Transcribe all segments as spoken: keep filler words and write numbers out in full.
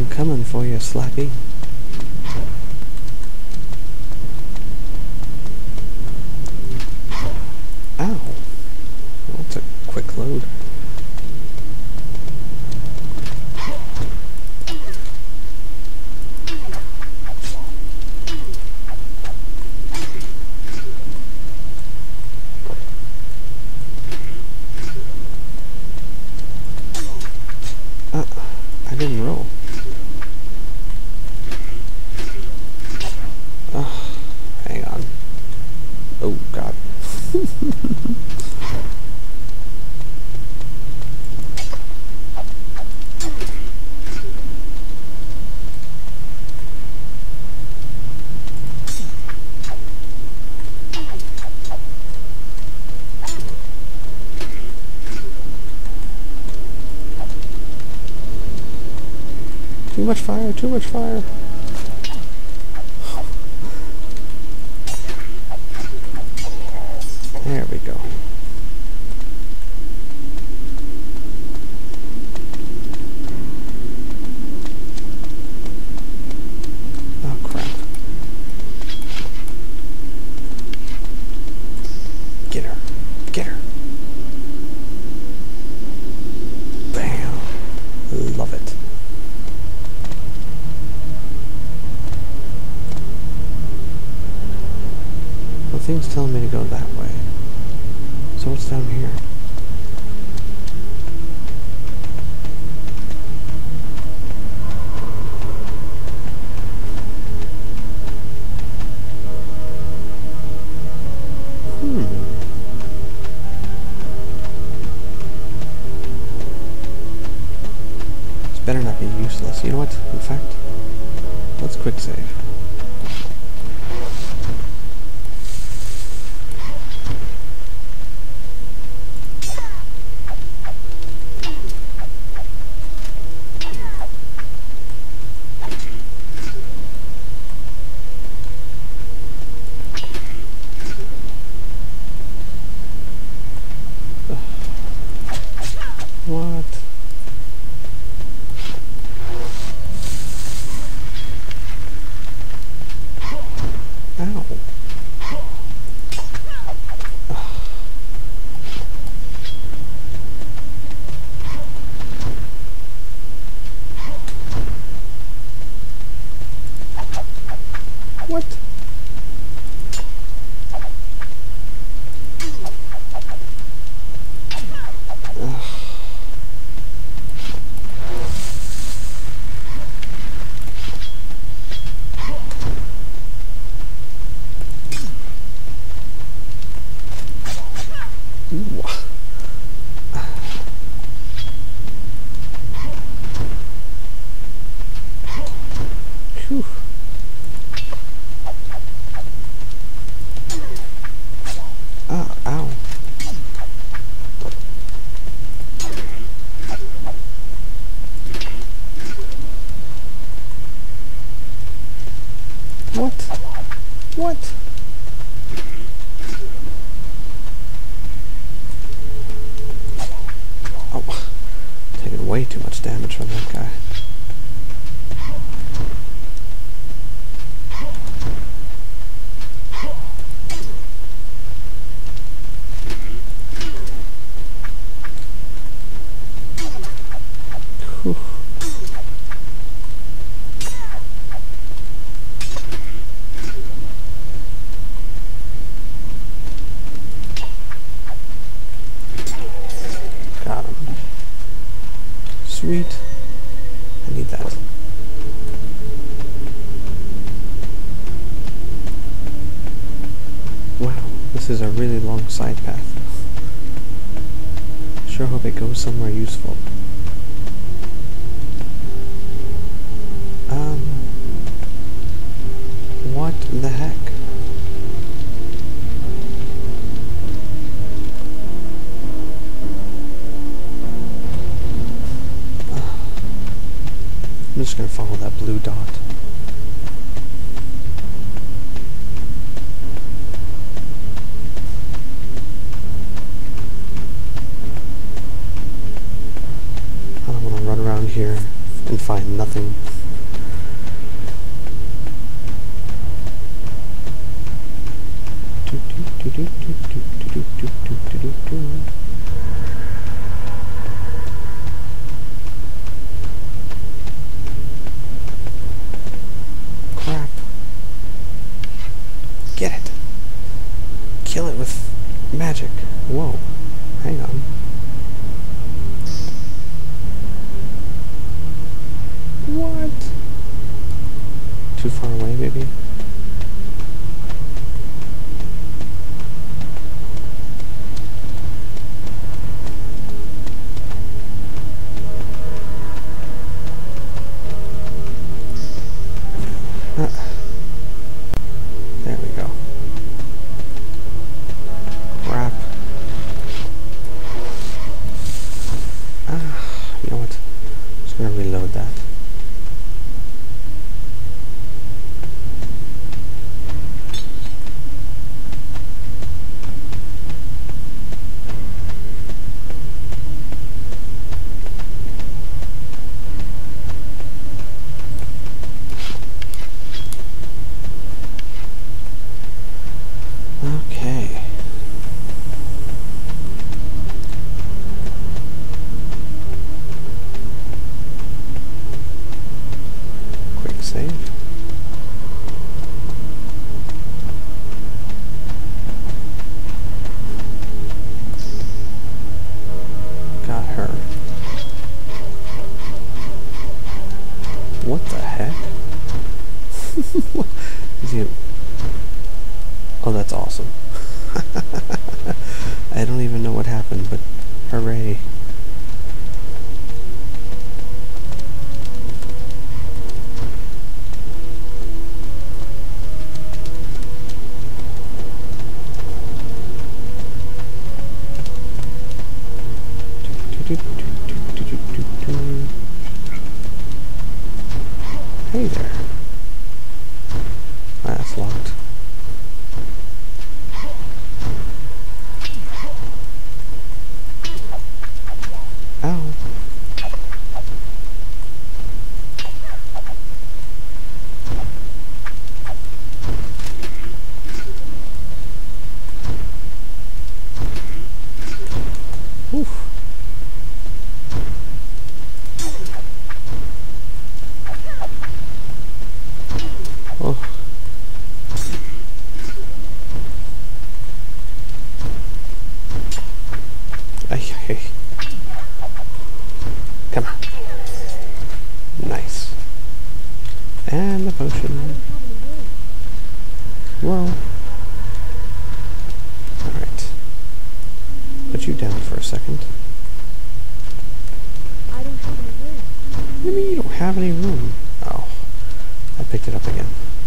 I'm coming for you, Slappy. Ow. Well, that's a quick load. Uh, I didn't roll. Oh, hang on. Oh, God. Too much fire, too much fire. There we go. Oh, crap. Get her. Get her. Bam. Love it. Well, thing's telling me to go that way. So what's down here? Hmm. This better not be useless. You know what? In fact, let's quick save. What? Ow. What? Whew. Ah, ow. What? What? Oh, taking way too much damage from that guy. Whew. Got him. Sweet. I need that. Wow, this is a really long side path. Sure hope it goes somewhere useful. Um, what the heck? I'm just gonna follow that blue dot. I don't want to run around here and find nothing. Crap. Get it. Kill it with magic. Whoa. Hang on. What? Too far away, maybe? Ah. There we go. Crap. Ah, you know what? I'm just gonna reload that. Okay. Quick save. Got her. What the heck? What is he? Oh, that's awesome. I don't even know what happened, but hooray. Hey there. Ah, that's locked. Ow. Oof. Oh. Ay, ay. Come on. Nice. And the potion. Well. Alright. Put you down for a second. I don't have any room. What do you mean you don't have any room? Oh. I picked it up again.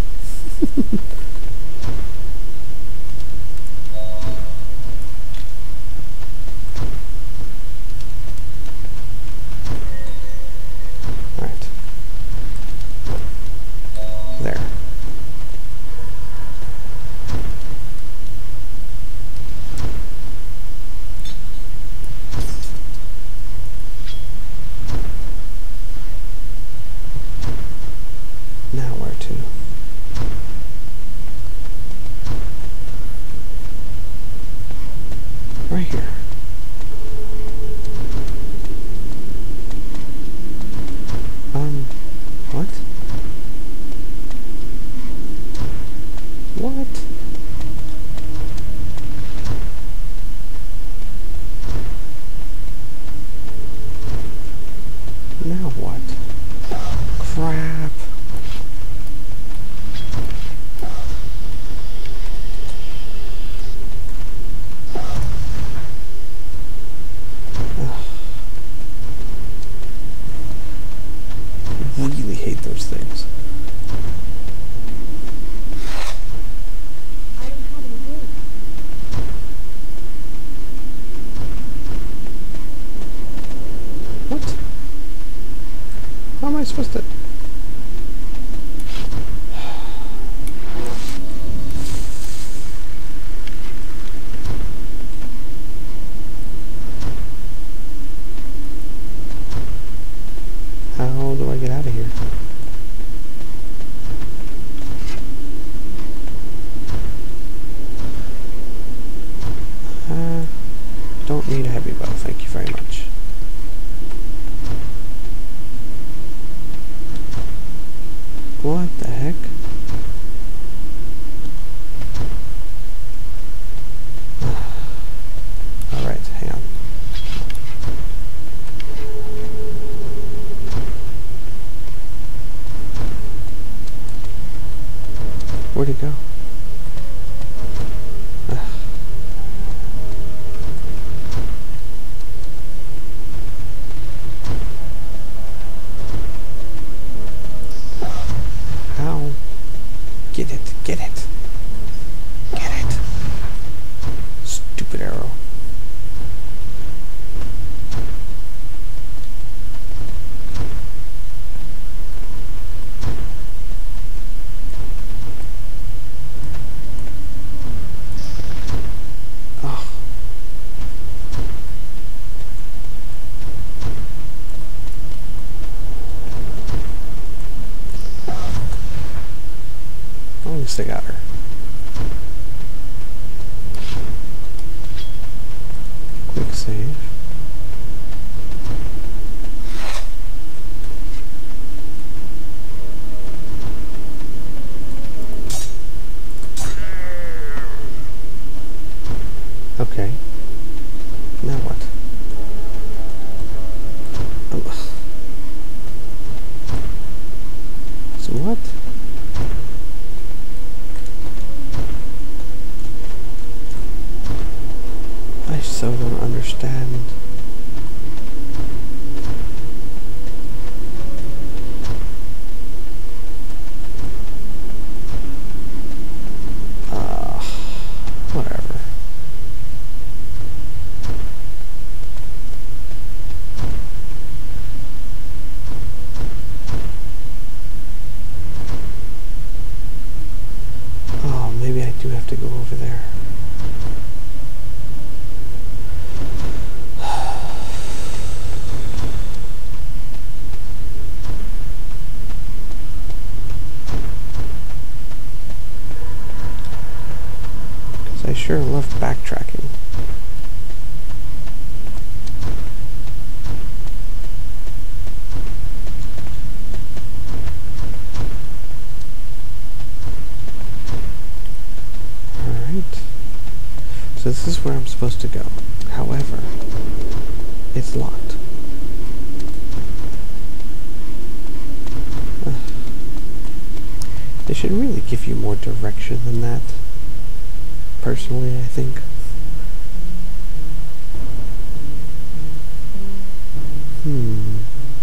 Alright. There. Now where to? Right here. Um, what? What? Now what? Crap. I really hate those things. I don't have any room. What? How am I supposed to... How do Where'd it go? Ugh. How? Get it, get it. Get it. Stupid arrow. At least I got her. Quick save. Okay. Now what? Oh. So what? I so don't understand. Uh, whatever. Oh, maybe I do have to go over there. I sure love backtracking. Alright. So this is where I'm supposed to go. However, it's locked. Uh, they should really give you more direction than that. Personally, I think. Hmm.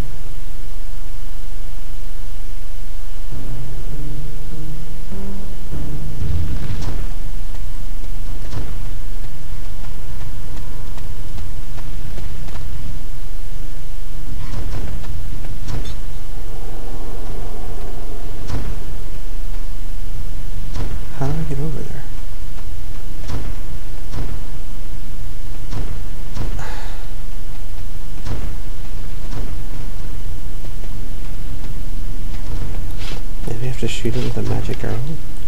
How do I get over there? Maybe I have to shoot it with a magic arrow?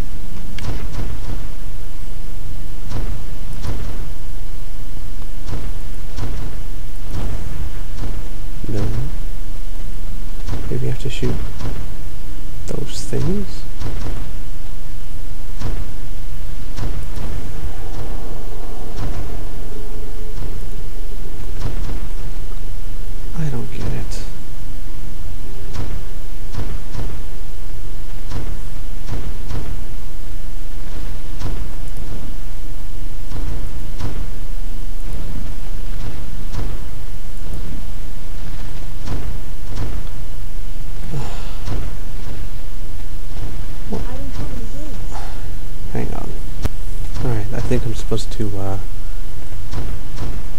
No. Maybe I have to shoot those things? I don't get it. Hang on. Alright, I think I'm supposed to uh,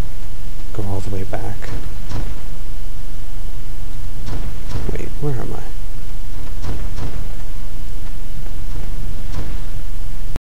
go all the way back. Wait, where am I?